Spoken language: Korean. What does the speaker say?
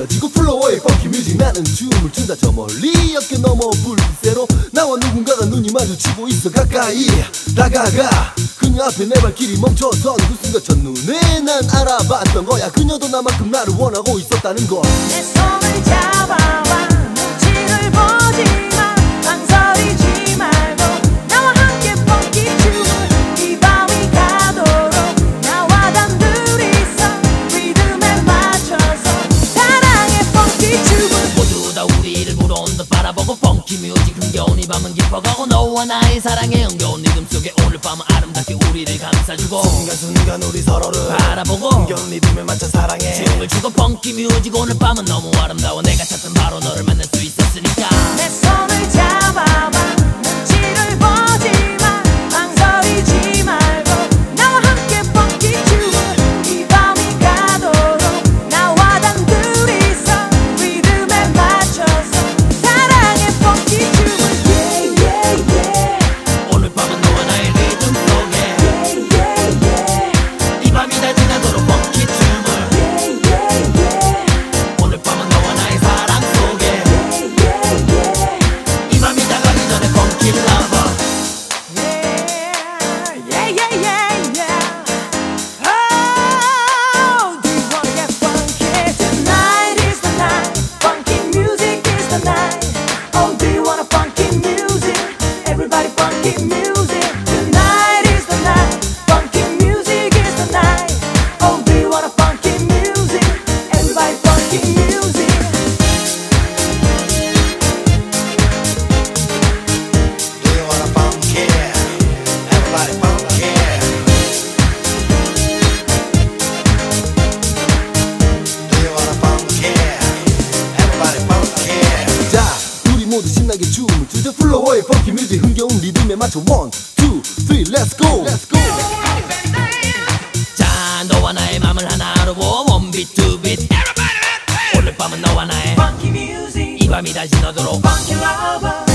쏟아지고 플로어의 펑키 뮤직 나는 춤을 춘다 저 멀리 어깨 넘어 불빛새로 나와 누군가가 눈이 마주치고 있어 가까이 다가가 그녀 앞에 내 발길이 멈춰선 그 순간 첫눈에 난 알아봤던 거야 그녀도 나만큼 나를 원하고 있었다는 걸 내 손을 잡아봐 눈치를 보지마 망설이지 말고 나와 함께 펑키 춤을 이 밤이 가도록 나와 단둘이서 리듬에 맞춰서 사랑의 펑키 춤을 모두 다 우리를 불어온다 바라보고 펑키 뮤직 흥겨운 이 밤은 깊어가고 너와 나의 사랑의 흥겨운 리듬 속에 오늘 밤은 아름답게 우리를 감싸주고 순간순간 우리 서로를 바라보고 흥겨운 리듬에 맞춰 사랑해 춤을 추고 펑키 뮤직 오늘 밤은 너무 아름다워 내가 찾던 바로 너를 만날 수 있었으니까 내 손을 잡아봐 눈치를 보지마 망설이지 말고 나와 함께 펑키 춤을 이 밤이 가도록 나와 단둘이서 리듬에 맞춰서 사랑의 펑키 춤을 yeah, yeah, yeah. 오늘 밤은 너와 나의 리듬 속에 Yeah, yeah, yeah. 이 밤이 다 지나도록 펑키 춤을 Yeah, yeah, yeah. 오늘 밤은 너와 나의 사랑 속에 Yeah, yeah, yeah. 이 밤이 다 가기 전에 펑키 러버 Yeah, yeah, yeah, yeah. Oh, do you wanna get funky? Tonight is the night. Funky music is the night. Oh, do you wanna funky music? Everybody funky music. Tonight is the night. Funky music is the night. Oh, do you wanna funky music? Everybody funky music. Do you wanna funky? Everybody funky. Do you wanna funky? Everybody funky. 자, 우리 모두 신나게 춤을 추자 플로어의 펑키 뮤직 흥겨운 리듬에 맞춰 1, 2, 3, let's go. Let's go. 자 너와 나의 맘을 하나로 보 원빛 투빛 오늘 밤은 너와 나의 Funky music. 이 밤이 다시 너도록 Funky lover.